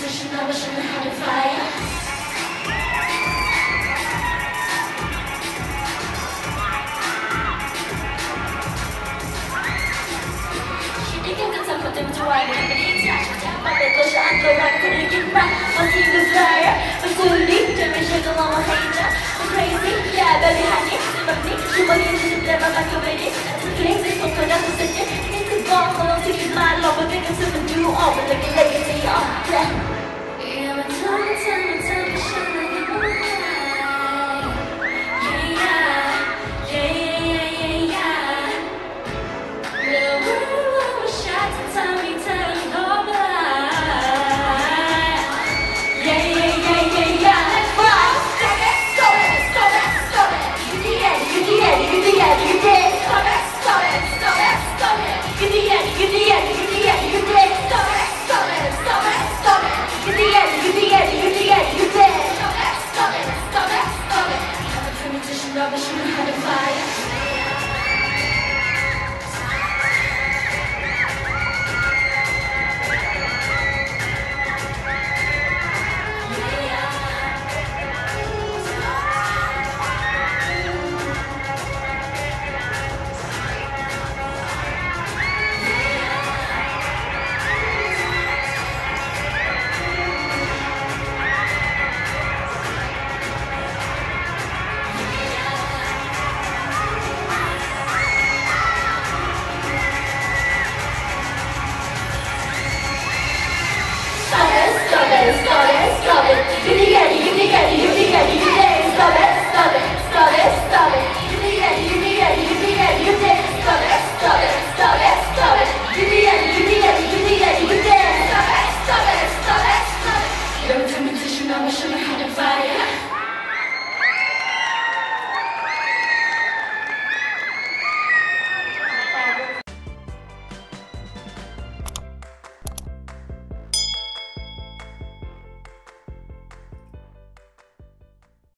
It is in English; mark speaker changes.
Speaker 1: she know, but she know how to fire. She think I'm the type of them to ride in the beach. My little shot, go right for the get back. My team is fire, but too deep. Jimmy Sugar, mama hate ya. I'm crazy, yeah, baby, honey. But me, she want you to never like a lady. That's the crazy, so put up a second. It's a ball, hold on to keep my love, but they can still do all, but look at legacy, yeah. Yeah, I'm a time.